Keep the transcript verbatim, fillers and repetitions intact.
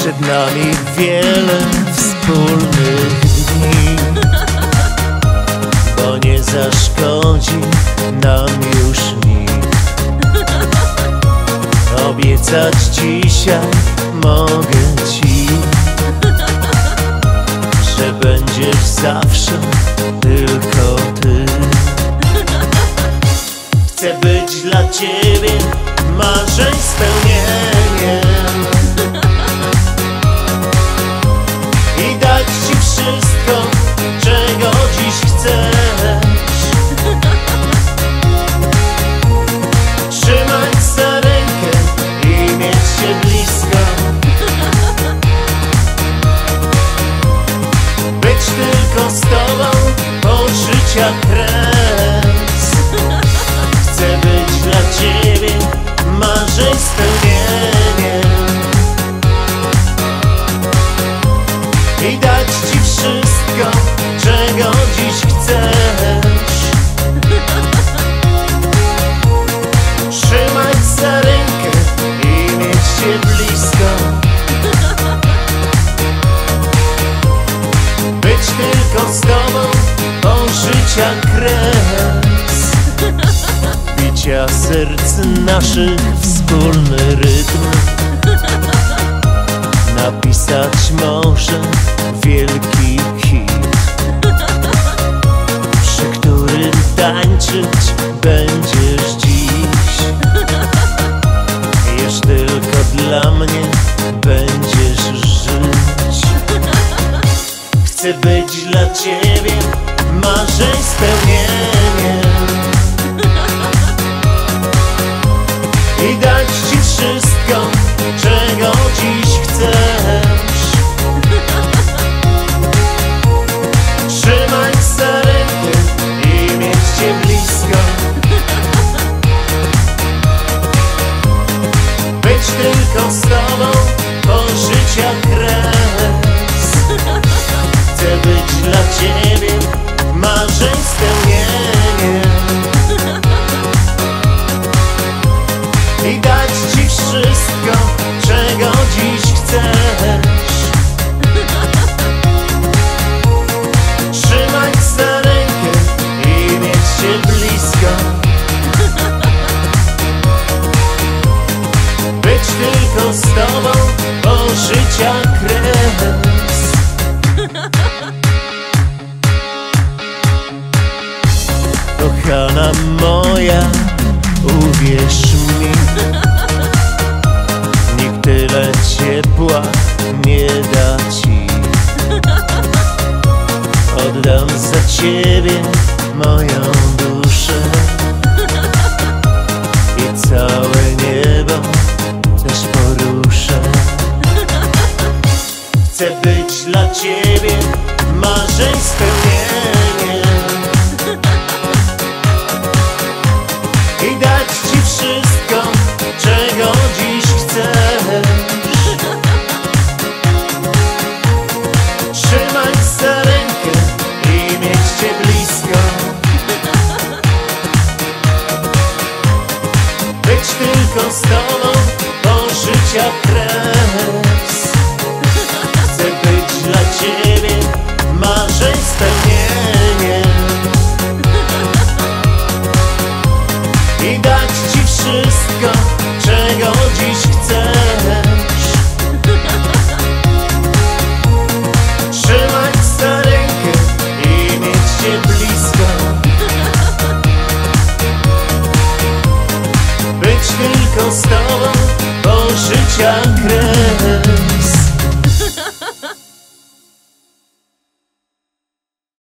Przed nami wiele wspólnych dni, bo nie zaszkodzi nam już nikt. Obiecać dzisiaj mogę ci, że będziesz zawsze tylko ty. Chcę być dla ciebie marzeń spełnieniem i dać ci wszystko, czego dziś chcesz. Trzymać za rękę i mieć się blisko, być tylko z tobą po życia kres. Chcę być dla ciebie marzeń spełnieniem i dać ci wszystko, czego dziś chcesz. Trzymać za rękę i mieć się blisko, być tylko z tobą po życia kres. Bicia serc naszych wspólny rytm napisać może wielki hit, przy którym tańczyć będziesz dziś. Już tylko dla mnie będziesz żyć. Chcę być dla ciebie marzeń spełnieniem i dać ci wszystko, czego dziś chcesz. Trzymać za rękę i mieć cię blisko, być tylko z tobą po życia kres. Chcę być dla ciebie marzeń spełnieniem i dać ci wszystko, czego dziś chcesz. Trzymać za rękę i mieć się blisko, być tylko z tobą po życia kres. Kochana moja, uwierz mi, nikt tyle ciepła nie da ci. Oddam za ciebie moją duszę i całe niebo też poruszę. Chcę być dla ciebie marzeń spełnieniem i dać ci wszystko, czego dziś chcesz. Trzymać za rękę i mieć cię blisko, być tylko z tobą po życia kres. Chcę być dla ciebie marzeń spełnieniem i dać ci wszystko, czego dziś chcesz. Trzymać za rękę i mieć cię blisko, być tylko z tobą po życia kres.